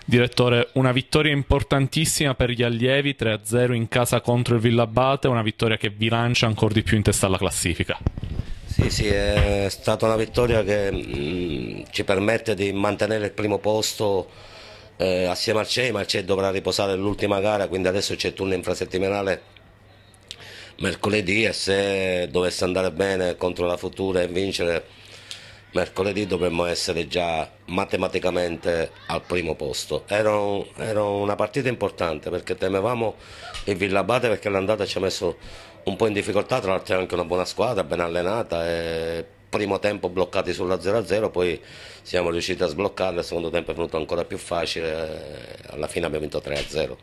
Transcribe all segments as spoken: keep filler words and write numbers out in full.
Direttore, una vittoria importantissima per gli allievi, tre a zero in casa contro il Villabate, una vittoria che vi lancia ancora di più in testa alla classifica. Sì, sì, è stata una vittoria che mh, ci permette di mantenere il primo posto eh, assieme al C E I, ma il C E I dovrà riposare l'ultima gara, quindi adesso c'è il turno infrasettimanale mercoledì e se dovesse andare bene contro la Futura e vincere mercoledì dovremmo essere già matematicamente al primo posto. Era, un, era una partita importante perché temevamo il Villabate perché l'andata ci ha messo un po' in difficoltà, tra l'altro è anche una buona squadra, ben allenata, e primo tempo bloccati sulla zero a zero, poi siamo riusciti a sbloccarla, il secondo tempo è venuto ancora più facile, alla fine abbiamo vinto tre a zero.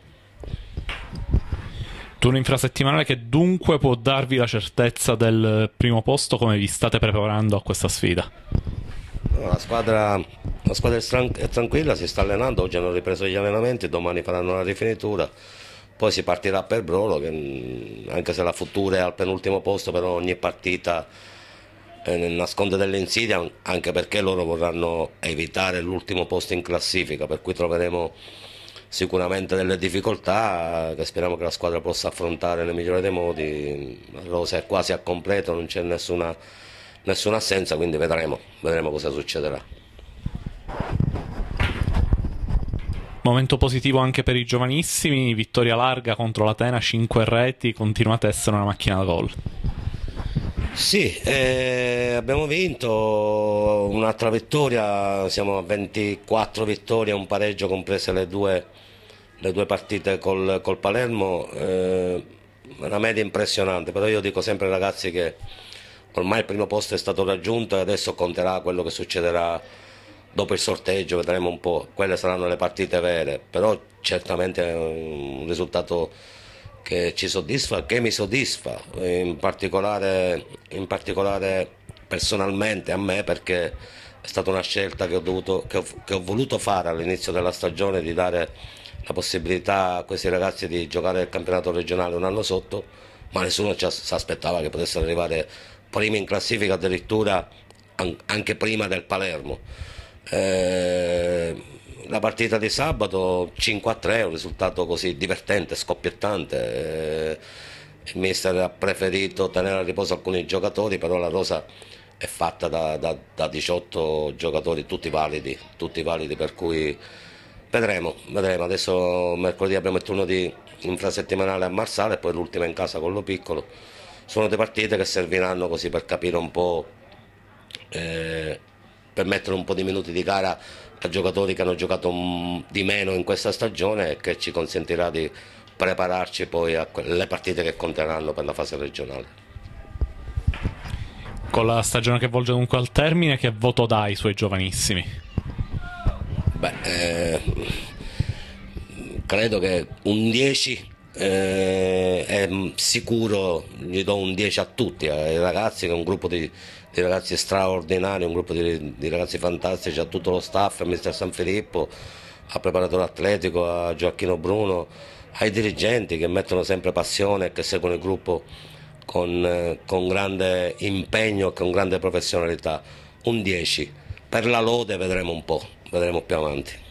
Turno infrasettimanale che dunque può darvi la certezza del primo posto. Come vi state preparando a questa sfida? No, la squadra, la squadra è tranquilla, si sta allenando, oggi hanno ripreso gli allenamenti, domani faranno la rifinitura, poi si partirà per Brolo, che anche se la Futura è al penultimo posto, però ogni partita eh, nasconde delle insidie, anche perché loro vorranno evitare l'ultimo posto in classifica, per cui troveremo sicuramente delle difficoltà che speriamo che la squadra possa affrontare nel migliore dei modi. La rosa è quasi a completo, non c'è nessuna, nessuna assenza, quindi vedremo, vedremo cosa succederà. Momento positivo anche per i giovanissimi, vittoria larga contro l'Atena, cinque reti, continuate a essere una macchina da gol. Sì, eh, abbiamo vinto un'altra vittoria, siamo a ventiquattro vittorie, un pareggio comprese le due, le due partite col, col Palermo, eh, una media impressionante, però io dico sempre ai ragazzi che ormai il primo posto è stato raggiunto e adesso conterà quello che succederà dopo il sorteggio, vedremo un po', quelle saranno le partite vere, però certamente è un risultato che ci soddisfa, che mi soddisfa, in particolare, in particolare personalmente a me, perché è stata una scelta che ho, dovuto, che ho, che ho voluto fare all'inizio della stagione, di dare la possibilità a questi ragazzi di giocare il campionato regionale un anno sotto, ma nessuno ci si aspettava che potessero arrivare primi in classifica, addirittura anche prima del Palermo. Eh, la partita di sabato cinque a tre è un risultato così divertente, scoppiettante. Eh, il mister ha preferito tenere a riposo alcuni giocatori, però la rosa è fatta da, da, da diciotto giocatori, tutti validi, tutti validi, per cui vedremo, vedremo. Adesso mercoledì abbiamo il turno di infrasettimanale a Marsala e poi l'ultima in casa con Lo Piccolo. Sono delle partite che serviranno così per capire un po', eh, per mettere un po' di minuti di gara a giocatori che hanno giocato di meno in questa stagione e che ci consentirà di prepararci poi alle partite che conteranno per la fase regionale. Con la stagione che volge dunque al termine, che voto dai ai suoi giovanissimi? Beh, eh, credo che un dieci eh, è sicuro, gli do un dieci a tutti, ai ragazzi, che è un gruppo di, di ragazzi straordinari, un gruppo di, di ragazzi fantastici, a tutto lo staff, a mister Sanfilippo, al preparatore atletico, a Gioacchino Bruno, ai dirigenti che mettono sempre passione e che seguono il gruppo con, eh, con grande impegno e con grande professionalità. Un dieci, per la lode vedremo un po', vedremo più avanti.